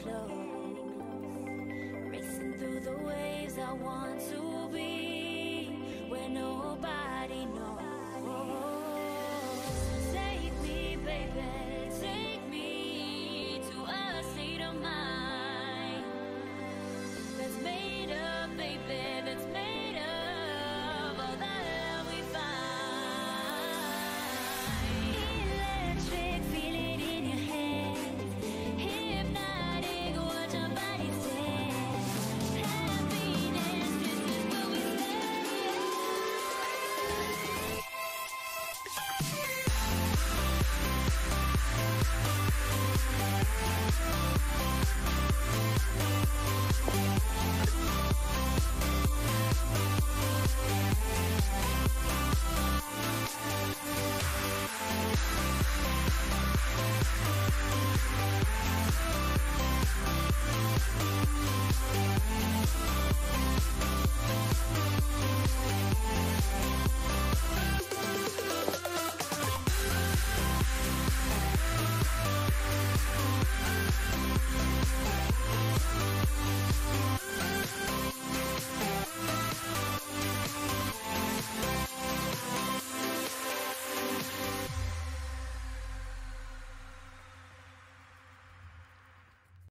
close. Racing through the waves, I want to be where nobody knows. Take me, baby, take me to a state of mind that's made up, baby, that's made of all the love we find. Electric, feel it in your head. Hypnotic, watch our bodies dance. Happiness, this is what we say.